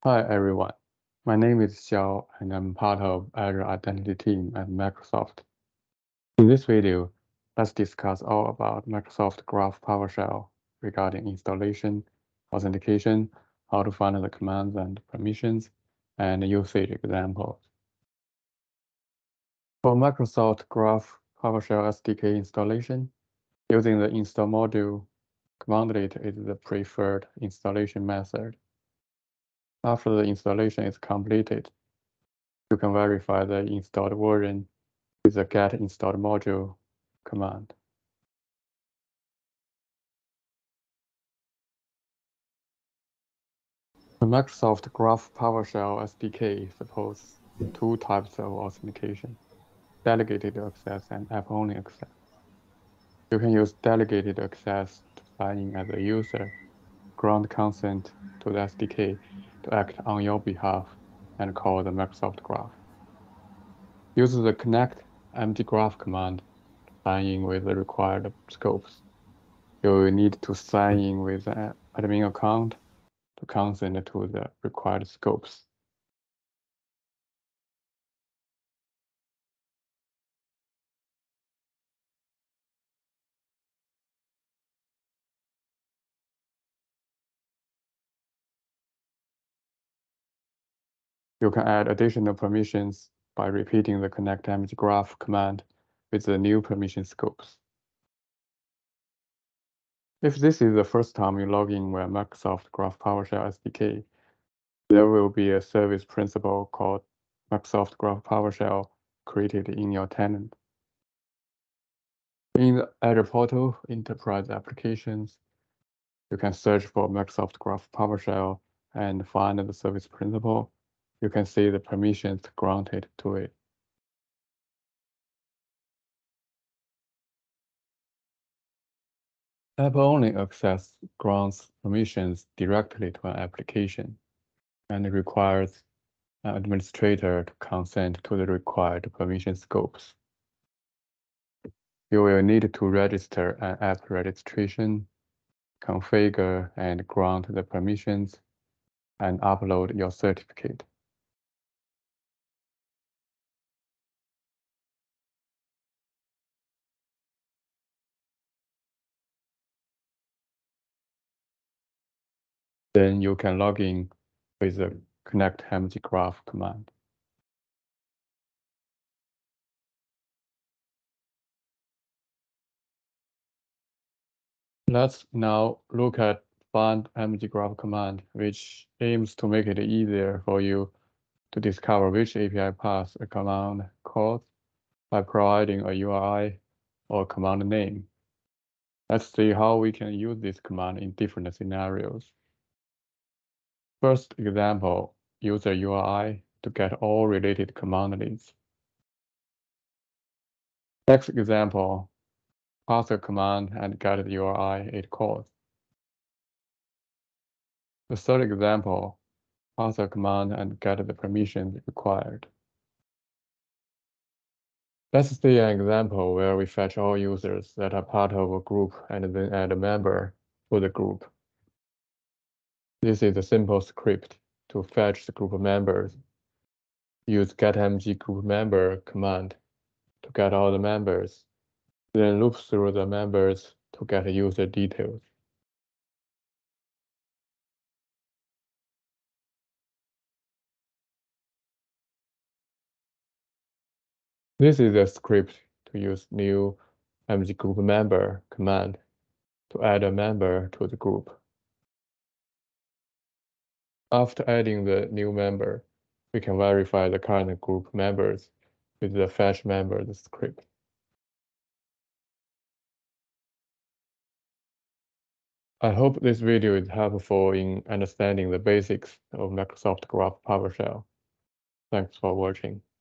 Hi everyone, my name is Xiao and I'm part of Azure Identity team at Microsoft. In this video, let's discuss all about Microsoft Graph PowerShell regarding installation, authentication, how to find the commands and permissions, and usage examples. For Microsoft Graph PowerShell SDK installation, using the install module, commandlet is the preferred installation method. After the installation is completed, you can verify the installed version with the get installed module command. The Microsoft Graph PowerShell SDK supports two types of authentication: delegated access and app-only access. You can use delegated access to sign in as a user, grant consent to the SDK to act on your behalf, and call the Microsoft Graph. Use the connect empty graph command to sign in with the required scopes. You will need to sign in with an admin account to consent to the required scopes. You can add additional permissions by repeating the connect empty graph command with the new permission scopes. If this is the first time you log in with Microsoft Graph PowerShell SDK, there will be a service principal called Microsoft Graph PowerShell created in your tenant. In the Azure Portal Enterprise Applications, you can search for Microsoft Graph PowerShell and find the service principal. You can see the permissions granted to it. App-only access grants permissions directly to an application and requires an administrator to consent to the required permission scopes. You will need to register an app registration, configure and grant the permissions, and upload your certificate. Then you can log in with the connect empty graph command. Let's now look at find empty graph command, which aims to make it easier for you to discover which API path a command calls by providing a URI or command name. Let's see how we can use this command in different scenarios. First example, use a URI to get all related command names. Next example, pass a command and get the URI it calls. The third example, pass a command and get the permissions required. Let's see an example where we fetch all users that are part of a group and then add a member to the group. This is a simple script to fetch the group members. Use getMG group member command to get all the members, then loop through the members to get user details. This is a script to use new mg group member command to add a member to the group. After adding the new member, we can verify the current group members with the fetch members script. I hope this video is helpful in understanding the basics of Microsoft Graph PowerShell. Thanks for watching.